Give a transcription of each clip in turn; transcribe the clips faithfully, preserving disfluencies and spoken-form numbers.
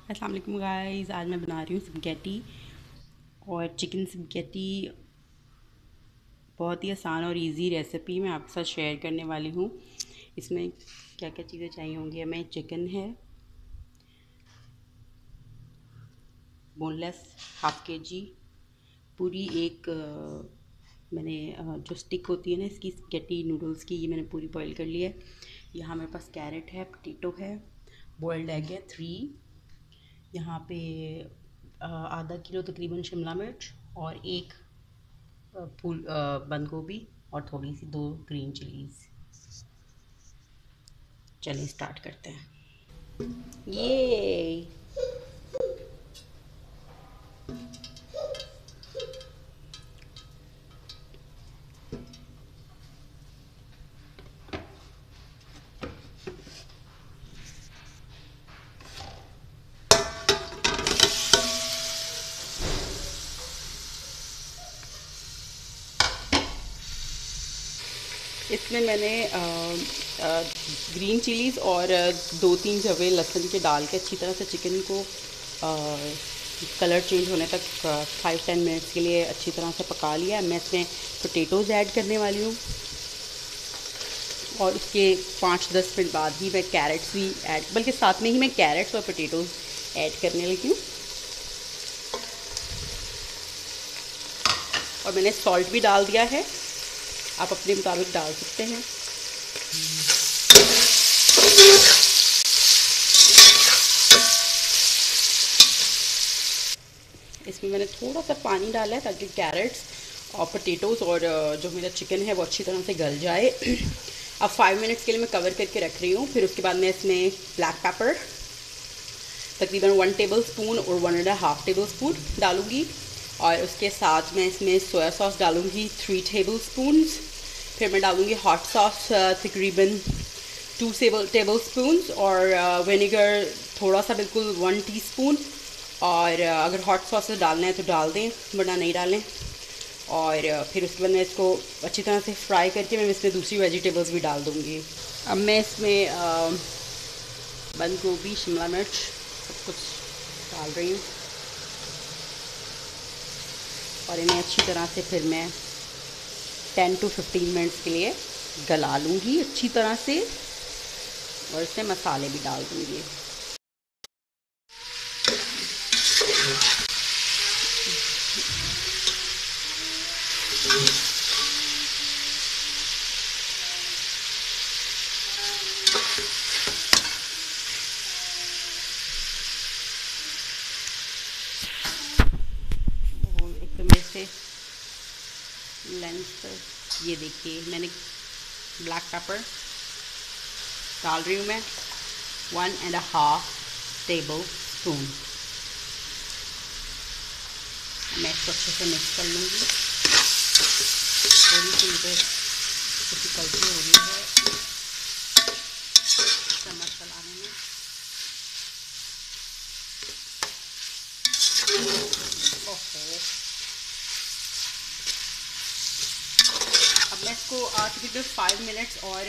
अस्सलाम वालेकुम गाइस, आज मैं बना रही हूँ स्पगेटी और चिकन स्पगेटी। बहुत ही आसान और इजी रेसिपी मैं आपके साथ शेयर करने वाली हूँ। इसमें क्या क्या चीज़ें चाहिए होंगी। हमें चिकन है बोनलेस हाफ के जी, पूरी एक अ, मैंने अ, जो स्टिक होती है ना इसकी स्पगेटी नूडल्स की, ये मैंने पूरी बॉईल कर ली है। यहाँ मेरे पास कैरेट है, पोटैटो है, बॉइल्ड एग है थ्री। यहाँ पे अ, आधा किलो तकरीबन शिमला मिर्च और एक अ, फूल अ, बंद गोभी और थोड़ी सी दो ग्रीन चिलीज। चलिए स्टार्ट करते हैं। ये इसमें मैंने अ, अ, ग्रीन चिलीज़ और अ, दो तीन जवे लहसुन के डाल के अच्छी तरह से चिकन को अ, कलर चेंज होने तक फाइव टेन मिनट्स के लिए अच्छी तरह से पका लिया। मैं इसमें पोटैटोज़ ऐड करने वाली हूँ और उसके पाँच दस मिनट बाद ही मैं कैरेट्स भी ऐड, बल्कि साथ में ही मैं कैरेट्स और पोटैटोज़ ऐड करने लगी हूँ। और मैंने सॉल्ट भी डाल दिया है, आप अपने मुताबिक डाल सकते हैं। इसमें मैंने थोड़ा सा पानी डाला है ताकि कैरेट्स और पोटैटोज़ और जो मेरा चिकन है वो अच्छी तरह से गल जाए। अब फाइव मिनट्स के लिए मैं कवर करके रख रही हूँ। फिर उसके बाद मैं इसमें ब्लैक पेपर तकरीबन वन टेबल स्पून और one and half tablespoon डालूँगी। और उसके साथ मैं इसमें सोया सॉस डालूँगी थ्री टेबल स्पून। फिर मैं डालूँगी हॉट सॉस तकरीबन टू टेबल स्पून और विनेगर थोड़ा सा, बिल्कुल वन टीस्पून। और अगर हॉट सॉस डालना है तो डाल दें, वरना नहीं डालें। और फिर उसके बाद मैं इसको अच्छी तरह से फ्राई करके मैं इसमें दूसरी वेजिटेबल्स भी डाल दूँगी। अब मैं इसमें अ, बंद गोभी, शिमला मिर्च सब कुछ डाल रही हूँ और इन्हें अच्छी तरह से फिर मैं टेन टू फिफ्टीन मिनट्स के लिए गला लूँगी अच्छी तरह से। और इसमें मसाले भी डाल दूँगी। और एक तो मेरे से लेंस, ये देखिए मैंने ब्लैक पेपर डाल रही हूँ मैं one and half tablespoon. मैं इसको अच्छे से मिक्स कर लूँगी। थोड़ी सी मुझे डिफिकल्टी हो रही है चम्मच चलाने में। ओके, अब मैं इसको तकरीबन फाइव मिनट्स और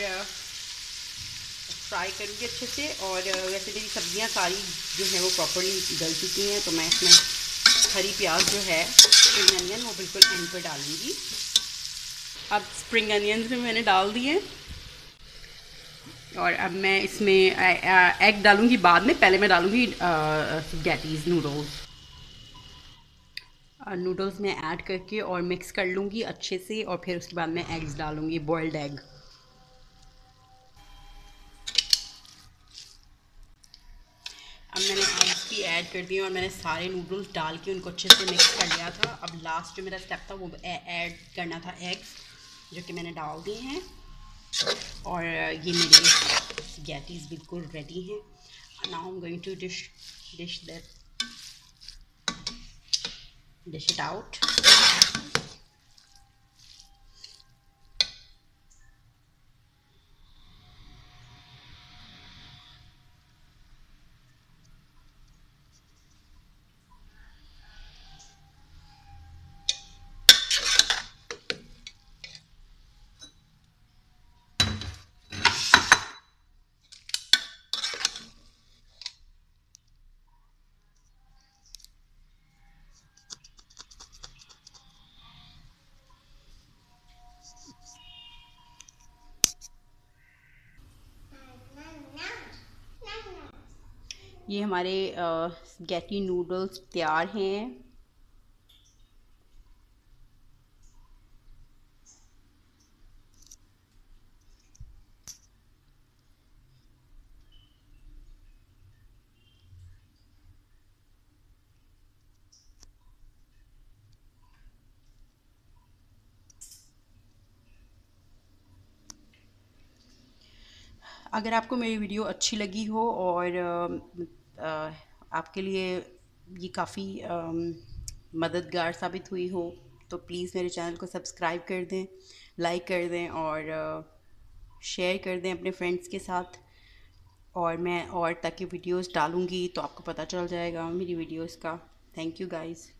फ्राई करूँगी अच्छे से। और वैसे मेरी सब्जियां सारी जो है वो प्रॉपर्ली गल चुकी हैं, तो मैं इसमें हरी प्याज जो है स्प्रिंग अनियन वो बिल्कुल एंड पे डालूँगी। अब स्प्रिंग अनियंस भी मैंने डाल दिए और अब मैं इसमें एग डालूँगी बाद में। पहले मैं डालूँगी स्पगेटीज़ नूडल्स। नूडल्स में ऐड करके और मिक्स कर लूँगी अच्छे से। और फिर उसके बाद मैं एग्स डालूँगी, बॉइल्ड एग। अब मैंने एग्स भी ऐड कर दिए और मैंने सारे नूडल्स डाल के उनको अच्छे से मिक्स कर लिया था। अब लास्ट जो मेरा स्टेप था वो ऐड करना था एग्स, जो कि मैंने डाल दिए हैं। और ये मेरी स्पगेटीज़ बिल्कुल रेडी हैं। Now I am going to dish dish that dish it out. ये हमारे स्पैगेटी नूडल्स तैयार हैं। अगर आपको मेरी वीडियो अच्छी लगी हो और अ, अ, आपके लिए ये काफ़ी मददगार साबित हुई हो तो प्लीज़ मेरे चैनल को सब्सक्राइब कर दें, लाइक कर दें और शेयर कर दें अपने फ्रेंड्स के साथ। और मैं और ताकि वीडियोस डालूँगी तो आपको पता चल जाएगा मेरी वीडियोस का। Thank you guys.